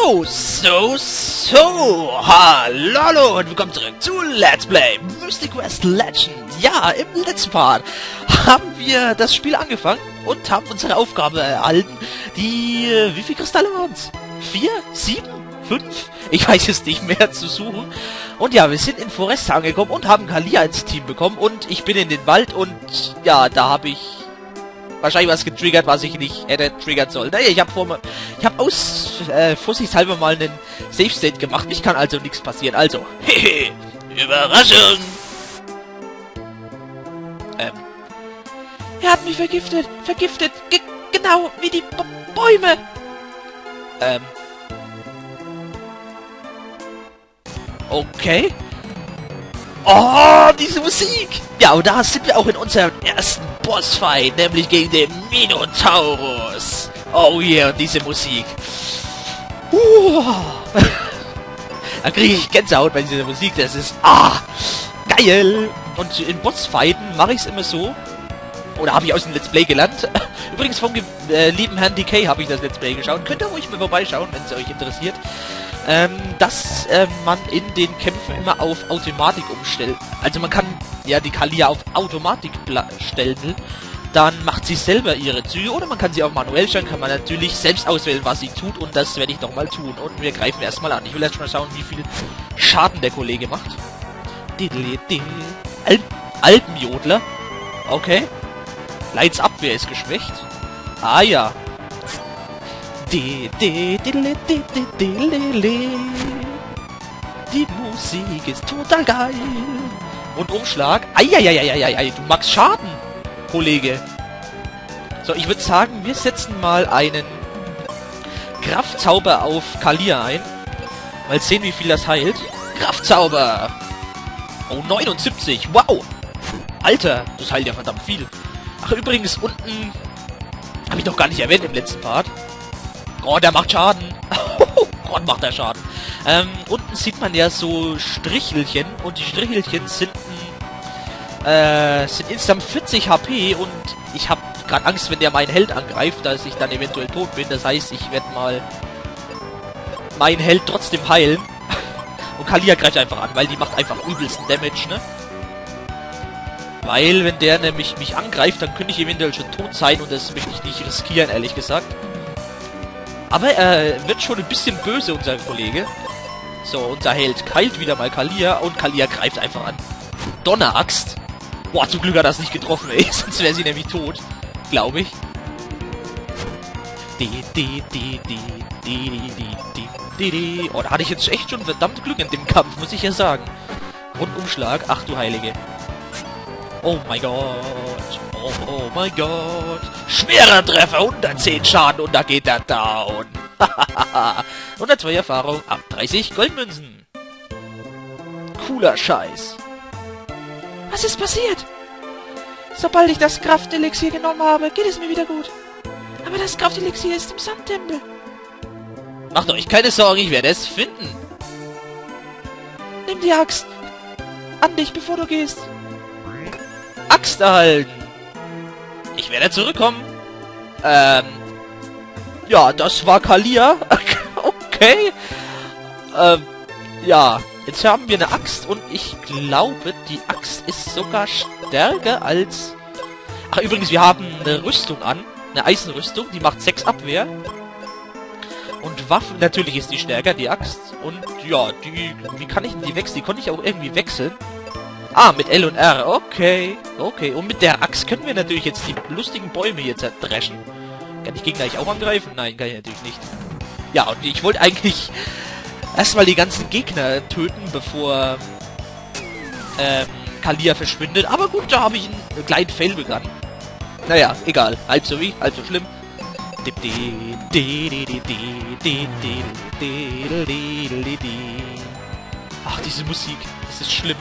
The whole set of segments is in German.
Hallo und willkommen zurück zu Let's Play Mystic Quest Legend. Ja, im letzten Part haben wir das Spiel angefangen und haben unsere Aufgabe erhalten, die, wie viele Kristalle waren es? 4? 7? 5? Ich weiß es nicht mehr, zu suchen. Und ja, wir sind in Foresta angekommen und haben Kalia ins Team bekommen und ich bin in den Wald und ja, da habe ich wahrscheinlich was getriggert, was ich nicht hätte triggern sollen. Naja, ich habe vorsichtshalber mal einen Safe State gemacht. Mich kann also nichts passieren. Also, hehe, Überraschung! Er hat mich vergiftet. Genau wie die Bäume. Okay. Oh, diese Musik! Ja, und da sind wir auch in unserem ersten Bossfight, nämlich gegen den Minotaurus. Oh yeah, und diese Musik. Da kriege ich Gänsehaut bei dieser Musik, das ist, geil! Und in Bossfighten mache ich es immer so, oder habe ich aus dem Let's Play gelernt. Übrigens vom lieben Herrn DK habe ich das Let's Play geschaut. Könnt ihr ruhig mal vorbeischauen, wenn es euch interessiert. Dass man in den Kämpfen immer auf Automatik umstellt. Also man kann ja die Kalia auf Automatik stellen, dann macht sie selber ihre Züge, oder man kann sie auch manuell stellen, kann man natürlich selbst auswählen, was sie tut, und das werde ich doch mal tun. Und wir greifen erstmal an. Ich will erst mal schauen, wie viel Schaden der Kollege macht. Alpenjodler. Okay. Lights Abwehr ist geschwächt. Ah ja. Die Musik ist total geil. Und Umschlag. Eieieiei, du magst Schaden, Kollege. So, ich würde sagen, wir setzen mal einen Kraftzauber auf Kalia ein. Mal sehen, wie viel das heilt. Kraftzauber. Oh, 79. Wow. Alter, das heilt ja verdammt viel. Ach, übrigens, unten habe ich noch gar nicht erwähnt im letzten Part. Oh, der macht Schaden. Gott, macht der Schaden. Unten sieht man ja so Strichelchen. Und die Strichelchen sind insgesamt 40 HP. Und ich habe gerade Angst, wenn der meinen Held angreift, dass ich dann eventuell tot bin. Das heißt, ich werde mal meinen Held trotzdem heilen. Und Kalia greift einfach an, weil die macht einfach übelsten Damage, ne? Weil, wenn der nämlich mich angreift, dann könnte ich eventuell schon tot sein. Und das möchte ich nicht riskieren, ehrlich gesagt. Aber er wird schon ein bisschen böse, unser Kollege. So, unser Held heilt wieder mal Kalia und Kalia greift einfach an. Donneraxt. Boah, zum Glück hat er das nicht getroffen, ey. Sonst wäre sie nämlich tot. Glaube ich. Oh, da hatte ich jetzt echt schon verdammt Glück in dem Kampf, muss ich ja sagen. Rundumschlag. Ach du Heilige. Oh mein Gott. Oh mein Gott. Schwerer Treffer, 110 Schaden und da geht er down. 102 Erfahrung, ab 30 Goldmünzen. Cooler Scheiß. Was ist passiert? Sobald ich das Kraftelixier genommen habe, geht es mir wieder gut. Aber das Kraftelixier ist im Sandtempel. Macht euch keine Sorgen, ich werde es finden. Nimm die Axt an dich, bevor du gehst. Axt erhalten. Ich werde zurückkommen. Ja, das war Kalia. Okay. Ja, jetzt haben wir eine Axt und ich glaube, die Axt ist sogar stärker als... Ach, übrigens, wir haben eine Rüstung an. Eine Eisenrüstung, die macht 6 Abwehr. Und Waffen, natürlich ist die stärker, die Axt. Und ja, wie kann ich denn die wechseln? Die konnte ich auch irgendwie wechseln. Ah, mit L und R. Okay. Okay. Und mit der Axt können wir natürlich jetzt die lustigen Bäume hier zerdreschen. Kann ich Gegner auch angreifen? Nein, kann ich natürlich nicht. Ja, und ich wollte eigentlich erstmal die ganzen Gegner töten, bevor Kalia verschwindet. Aber gut, da habe ich einen kleinen Fail begangen. Naja, egal. Halb so schlimm. Ach, diese Musik. Das ist schlimm.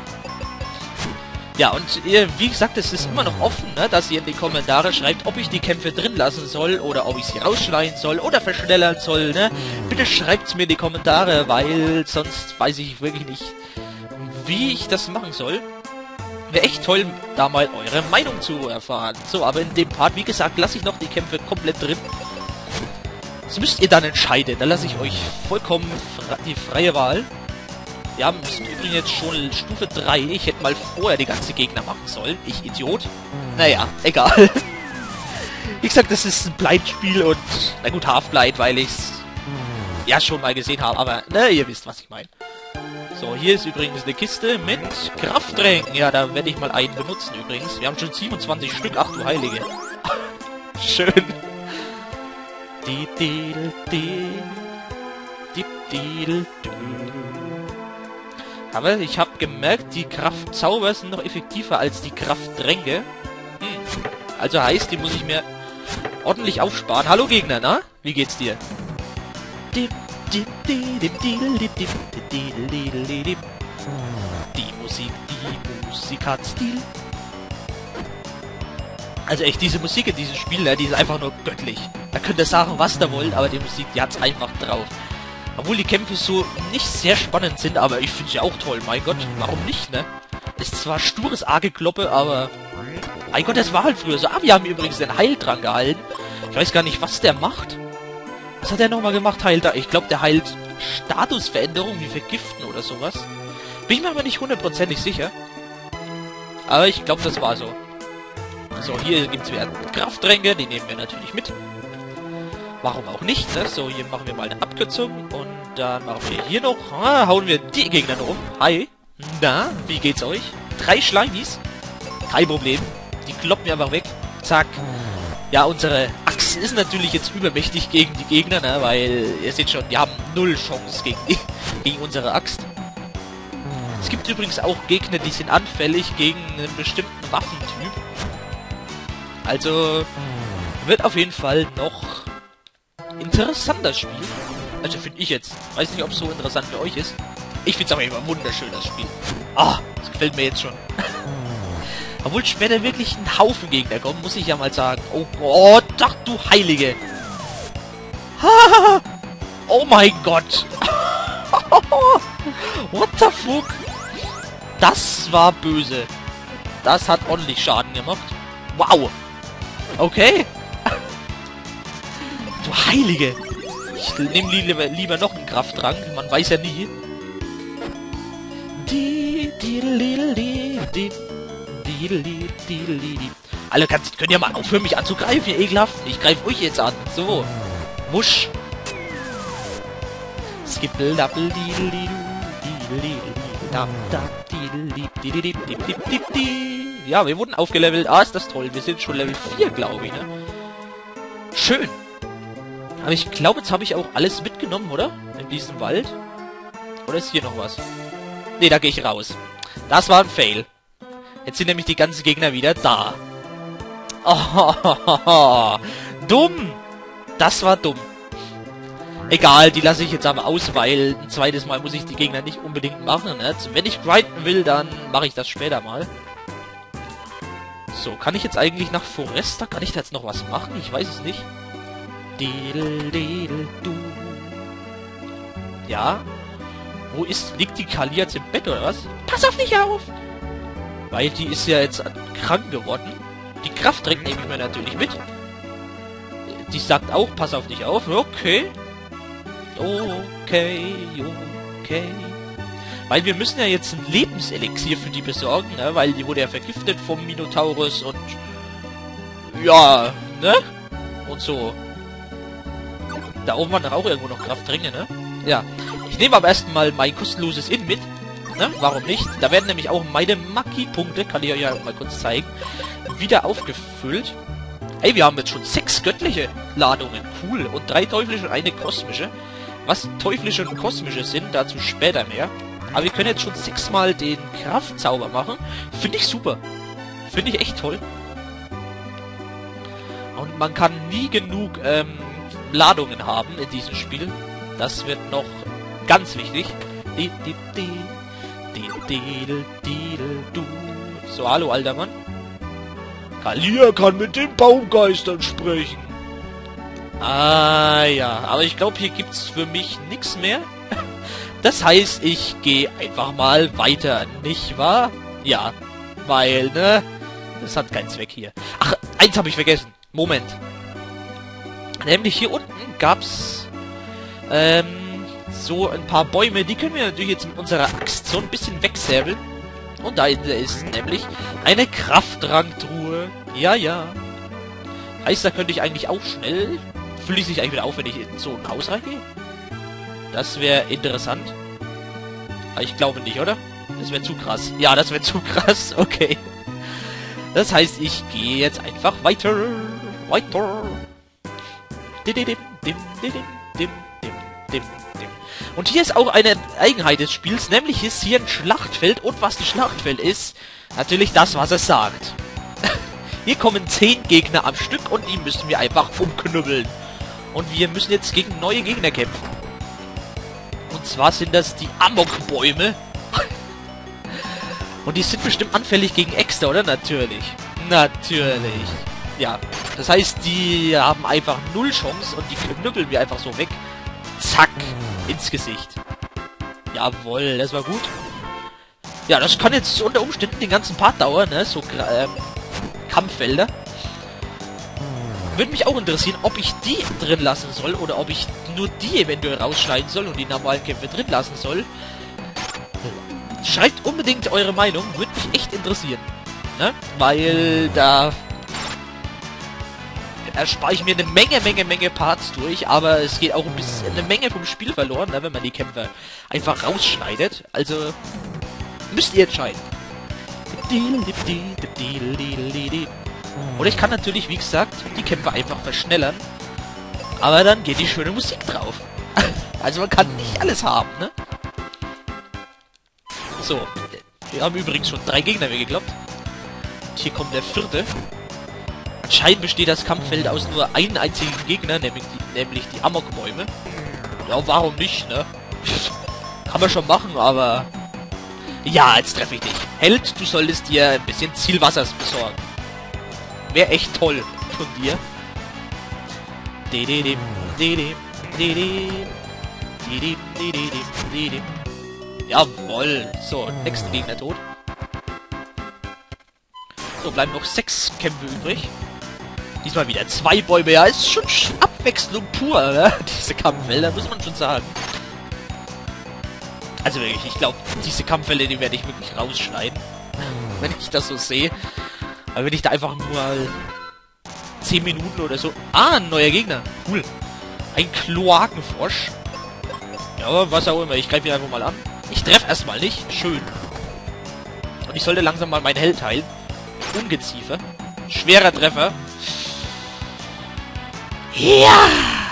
Ja, und wie gesagt, es ist immer noch offen, ne, dass ihr in die Kommentare schreibt, ob ich die Kämpfe drin lassen soll oder ob ich sie rausschneiden soll oder verschnellern soll, ne? Bitte schreibt's mir in die Kommentare, weil sonst weiß ich wirklich nicht, wie ich das machen soll. Wäre echt toll, da mal eure Meinung zu erfahren. So, aber in dem Part, wie gesagt, lasse ich noch die Kämpfe komplett drin. Das müsst ihr dann entscheiden. Da lasse ich euch vollkommen die freie Wahl. Wir haben übrigens jetzt schon Stufe 3. Ich hätte mal vorher die ganze Gegner machen sollen. Ich Idiot. Naja, egal. Wie gesagt, das ist ein Blind-Spiel und... Na gut, Half-Blind, weil ich's... ja schon mal gesehen habe. Aber, ne, ihr wisst, was ich meine. So, hier ist übrigens eine Kiste mit Krafttränken. Ja, da werde ich mal einen benutzen übrigens. Wir haben schon 27 Stück. Ach du Heilige. Schön. Aber ich habe gemerkt, die Kraftzauber sind noch effektiver als die Krafttränke. Also heißt, die muss ich mir ordentlich aufsparen. Hallo Gegner, na? Wie geht's dir? Die Musik hat Stil. Also echt, diese Musik in diesem Spiel, ne, die ist einfach nur göttlich. Da könnt ihr sagen, was ihr wollt, aber die Musik, die hat's einfach drauf. Obwohl die Kämpfe so nicht sehr spannend sind, aber ich finde sie auch toll. Mein Gott, warum nicht, ne? Ist zwar stures Arge-Kloppe, aber... mein Gott, das war halt früher so. Ah, wir haben übrigens den Heil dran gehalten. Ich weiß gar nicht, was der macht. Was hat er nochmal gemacht, Heil da? Ich glaube, der heilt Statusveränderungen wie Vergiften oder sowas. Bin ich mir aber nicht hundertprozentig sicher. Aber ich glaube, das war so. So, hier gibt es wieder Krafttränke, die nehmen wir natürlich mit. Warum auch nicht, ne? So, hier machen wir mal eine Abkürzung. Und dann machen wir hier noch... hauen wir die Gegner noch um. Hi. Na, wie geht's euch? 3 Schleimis. Kein Problem. Die kloppen wir einfach weg. Zack. Ja, unsere Axt ist natürlich jetzt übermächtig gegen die Gegner, ne? Weil, ihr seht schon, die haben 0 Chance gegen unsere Axt. Es gibt übrigens auch Gegner, die sind anfällig gegen einen bestimmten Waffentyp. Also, wird auf jeden Fall noch interessanter Spiel. Also finde ich jetzt. Weiß nicht, ob es so interessant für euch ist. Ich finde es aber immer wunderschön, das Spiel. Ah, das gefällt mir jetzt schon. Obwohl später wirklich ein Haufen Gegner kommen, muss ich ja mal sagen. Oh Gott, ach du Heilige. Oh mein Gott. What the fuck? Das war böse. Das hat ordentlich Schaden gemacht. Wow. Okay. Du Heilige. Ich nehme lieber noch einen Krafttrank. Man weiß ja nie. Alle könnt ihr mal aufhören, mich anzugreifen, ihr Ekelhaften. Ich greife euch jetzt an. So. Wusch. Ja, wir wurden aufgelevelt. Ah, ist das toll. Wir sind schon Level 4, glaube ich, ne? Schön. Aber ich glaube, jetzt habe ich auch alles mitgenommen, oder? In diesem Wald. Oder ist hier noch was? Ne, da gehe ich raus. Das war ein Fail. Jetzt sind nämlich die ganzen Gegner wieder da. Oh, dumm. Das war dumm. Egal, die lasse ich jetzt aber aus, weil ein zweites Mal muss ich die Gegner nicht unbedingt machen. Ne? Wenn ich grinden will, dann mache ich das später mal. So, kann ich jetzt eigentlich nach Foresta? Kann ich da jetzt noch was machen? Ich weiß es nicht. Ja. Wo liegt die Kali jetzt im Bett, oder was? Pass auf dich auf! Weil die ist ja jetzt krank geworden. Die Krafttränke nehme ich mir natürlich mit. Die sagt auch, pass auf dich auf. Okay. Okay. Weil wir müssen ja jetzt ein Lebenselixier für die besorgen, ne? Weil die wurde ja vergiftet vom Minotaurus und... ja, ne? Und so. Da oben waren dann auch irgendwo noch Krafttränke, ne? Ja. Ich nehme aber erstmal mein kostenloses In mit. Ne? Warum nicht? Da werden nämlich auch meine Maki-Punkte, kann ich euch ja mal kurz zeigen, wieder aufgefüllt. Ey, wir haben jetzt schon 6 göttliche Ladungen. Cool. Und 3 teuflische und eine kosmische. Was teuflische und kosmische sind, dazu später mehr. Aber wir können jetzt schon 6-mal den Kraftzauber machen. Finde ich super. Finde ich echt toll. Und man kann nie genug Ladungen haben in diesem Spiel. Das wird noch ganz wichtig. So, hallo, alter Mann. Kalia kann mit den Baumgeistern sprechen. Ah, ja. Aber ich glaube, hier gibt's für mich nichts mehr. Das heißt, ich gehe einfach mal weiter, nicht wahr? Ja, weil, ne? Das hat keinen Zweck hier. Ach, eins habe ich vergessen. Moment. Nämlich hier unten gab's so ein paar Bäume, die können wir natürlich jetzt mit unserer Axt so ein bisschen wegsäbeln. Und da ist nämlich eine Kraftrangtruhe. Ja, ja. Heißt, da könnte ich eigentlich auch schnell... Fülle ich sich eigentlich wieder auf, wenn ich in so ein Haus reingehe? Das wäre interessant. Aber ich glaube nicht, oder? Das wäre zu krass. Ja, das wäre zu krass. Okay. Das heißt, ich gehe jetzt einfach weiter. Weiter. Und hier ist auch eine Eigenheit des Spiels, nämlich ist hier ein Schlachtfeld. Und was ein Schlachtfeld ist, natürlich das, was es sagt. Hier kommen 10 Gegner am Stück und die müssen wir einfach umknüppeln. Und wir müssen jetzt gegen neue Gegner kämpfen. Und zwar sind das die Amokbäume. Und die sind bestimmt anfällig gegen Äxte, oder? Natürlich. Natürlich. Ja, das heißt, die haben einfach null Chance und die knüppeln wir einfach so weg. Zack, ins Gesicht. Jawohl, das war gut. Ja, das kann jetzt unter Umständen den ganzen Part dauern, ne? So, Kampffelder. Würde mich auch interessieren, ob ich die drin lassen soll oder ob ich nur die eventuell rausschneiden soll und die normalen Kämpfe drin lassen soll. Schreibt unbedingt eure Meinung, würde mich echt interessieren. Ne? Weil da erspare ich mir eine Menge Parts durch, aber es geht auch ein bisschen eine Menge vom Spiel verloren, ne, wenn man die Kämpfe einfach rausschneidet. Also müsst ihr entscheiden. Oder ich kann natürlich, wie gesagt, die Kämpfe einfach verschnellern. Aber dann geht die schöne Musik drauf. Also man kann nicht alles haben, ne? So, wir haben übrigens schon 3 Gegner weggekloppt. Und hier kommt der 4. Anscheinend besteht das Kampffeld aus nur einem einzigen Gegner, nämlich die Amokbäume. Ja, warum nicht, ne? Kann man schon machen, aber... Ja, jetzt treffe ich dich. Held, du solltest dir ein bisschen Zielwassers besorgen. Wäre echt toll von dir. Jawoll. So, nächster Gegner tot. So, bleiben noch 6 Kämpfe übrig. Diesmal wieder 2 Bäume. Ja, ist schon Abwechslung pur, ne? Diese Kampffelder, muss man schon sagen. Also wirklich, ich glaube, diese Kampffelder, die werde ich wirklich rausschneiden. Wenn ich das so sehe. Aber wenn ich da einfach nur mal 10 Minuten oder so... Ah, ein neuer Gegner. Cool. Ein Kloakenfrosch. Ja, aber was auch immer. Ich greife ihn einfach mal an. Ich treffe erstmal nicht. Schön. Und ich sollte langsam mal meinen Held heilen. Ungeziefer. Schwerer Treffer. Ja!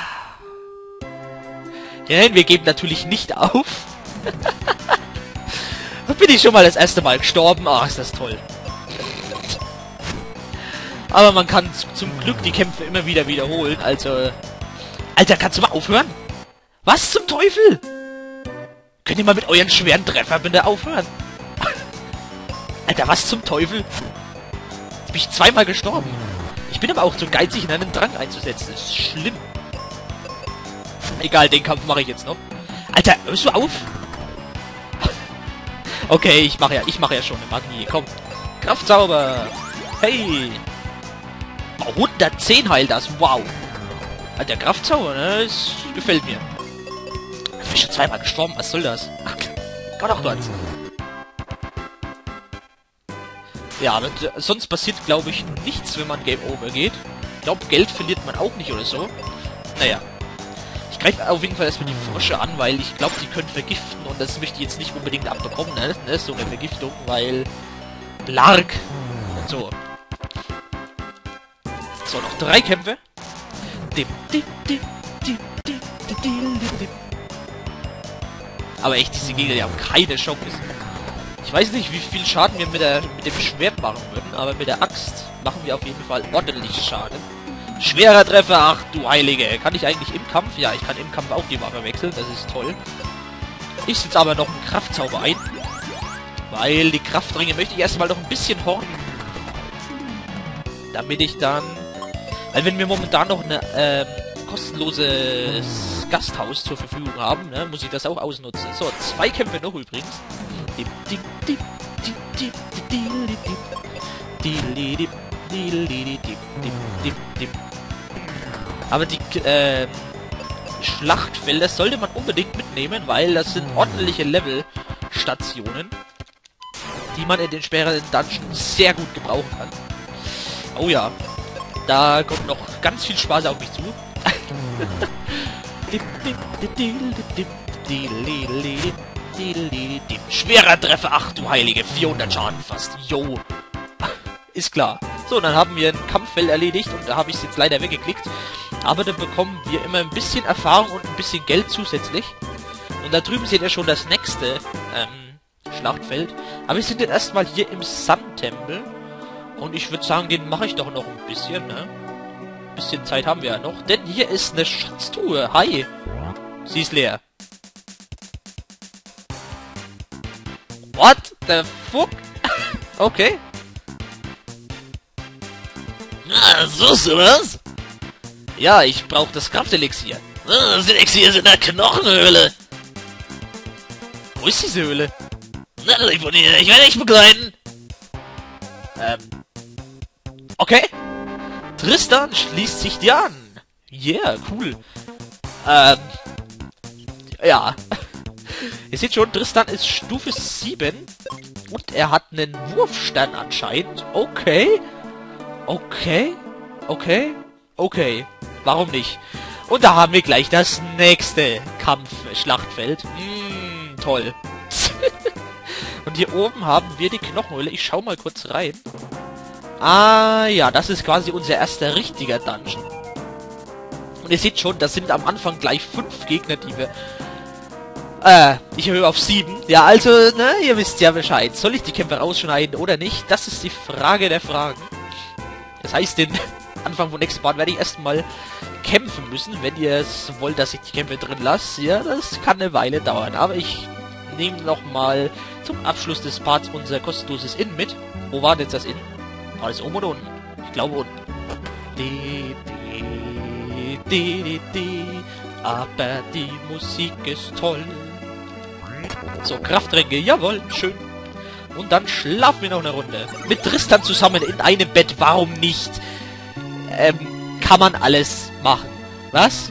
Ja, wir geben natürlich nicht auf. Da bin ich schon mal das erste Mal gestorben. Ah, ist das toll. Aber man kann zum Glück die Kämpfe immer wieder wiederholen. Also... Alter, kannst du mal aufhören? Was zum Teufel? Könnt ihr mal mit euren schweren Treffer bitte aufhören? Alter, was zum Teufel? Jetzt bin ich 2-mal gestorben. Ich bin aber auch zu geizig, in einen Drang einzusetzen. Das ist schlimm. Egal, den Kampf mache ich jetzt noch. Alter, hörst du auf? Okay, ich mache ja schon eine Magie. Komm. Kraftzauber. Hey. Oh, 110 heilt das. Wow. Der Kraftzauber, ne? Das gefällt mir. Ich bin schon 2-mal gestorben. Was soll das? Ach, Gott auch dort. Ja, aber sonst passiert, glaube ich, nichts, wenn man Game Over geht. Ich glaube, Geld verliert man auch nicht oder so. Naja. Ich greife auf jeden Fall erstmal die Frösche an, weil ich glaube, die können vergiften und das möchte ich jetzt nicht unbedingt abbekommen, ne? So eine Vergiftung, weil... Blark. So. So, noch 3 Kämpfe. Aber echt, diese Gegner, die haben keine Chance. Ich weiß nicht, wie viel Schaden wir mit dem Schwert machen würden, aber mit der Axt machen wir auf jeden Fall ordentlich Schaden. Schwerer Treffer, ach du Heilige. Kann ich eigentlich im Kampf? Ja, ich kann im Kampf auch die Waffe wechseln, das ist toll. Ich setze aber noch einen Kraftzauber ein. Weil die Kraftringe möchte ich erstmal noch ein bisschen horten. Damit ich dann... Weil wenn wir momentan noch ein kostenloses Gasthaus zur Verfügung haben, ne, muss ich das auch ausnutzen. So, 2 Kämpfe noch übrigens. Aber die Schlachtfelder sollte man unbedingt mitnehmen, weil das sind ordentliche Level-Stationen, die man in den späteren Dungeons sehr gut gebrauchen kann. Oh ja, da kommt noch ganz viel Spaß auf mich zu. Schwerer Treffer, ach du Heilige, 400 Schaden fast, yo. Ist klar. So, dann haben wir ein Kampffeld erledigt und da habe ich es jetzt leider weggeklickt. Aber dann bekommen wir immer ein bisschen Erfahrung und ein bisschen Geld zusätzlich. Und da drüben seht ihr schon das nächste Schlachtfeld. Aber wir sind jetzt erstmal hier im Sun-Tempel. Und ich würde sagen, den mache ich doch noch ein bisschen, ne? Ein bisschen Zeit haben wir ja noch. Denn hier ist eine Schatztruhe. Hi. Sie ist leer. What the fuck? Okay. Na, suchst du was? Ja, ich brauche das Kraftelixier. Das Elixier ist in der Knochenhöhle. Wo ist diese Höhle? Nördlich von hier. Ich werde dich begleiten. Okay. Tristan schließt sich dir an. Yeah, cool. Ja. Ihr seht schon, Tristan ist Stufe 7. Und er hat einen Wurfstern anscheinend. Okay. Okay. Okay. Okay. Warum nicht? Und da haben wir gleich das nächste Schlachtfeld. Toll. Und hier oben haben wir die Knochenhöhle. Ich schau mal kurz rein. Ah, ja, das ist quasi unser erster richtiger Dungeon. Und ihr seht schon, das sind am Anfang gleich 5 Gegner, die wir... ich erhöhe auf 7. Ja, also, ne, ihr wisst ja Bescheid. Soll ich die Kämpfer rausschneiden oder nicht? Das ist die Frage der Fragen. Das heißt, den Anfang von nächsten Part werde ich erstmal kämpfen müssen, wenn ihr es wollt, dass ich die Kämpfe drin lasse. Ja, das kann eine Weile dauern. Aber ich nehme nochmal zum Abschluss des Parts unser kostenloses Inn mit. Wo war denn jetzt das Inn? War das oben oder unten? Ich glaube unten. Aber die Musik ist toll. So, Krafttränke, jawohl, schön. Und dann schlafen wir noch eine Runde. Mit Tristan zusammen in einem Bett, warum nicht? Kann man alles machen. Was?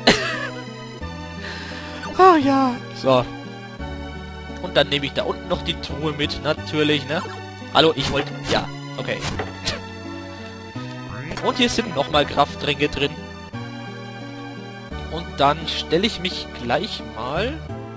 Oh ja. So. Und dann nehme ich da unten noch die Truhe mit, natürlich, ne? Hallo, ich wollte... Ja, okay. Und hier sind nochmal Krafttränke drin. Und dann stelle ich mich gleich mal...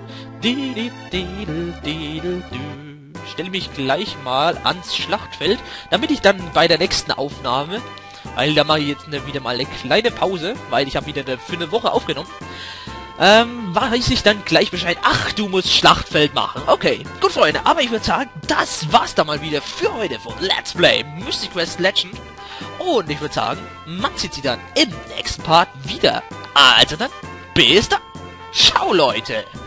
Stelle mich gleich mal ans Schlachtfeld, damit ich dann bei der nächsten Aufnahme, weil da mache ich jetzt wieder mal eine kleine Pause, weil ich habe wieder für eine Woche aufgenommen, weiß ich dann gleich Bescheid. Ach, du musst Schlachtfeld machen. Okay, gut, Freunde, aber ich würde sagen, das war's dann mal wieder für heute von Let's Play Mystic Quest Legend. Und ich würde sagen, man sieht sie dann im nächsten Part wieder. Also dann, bis dann. Ciao, Leute.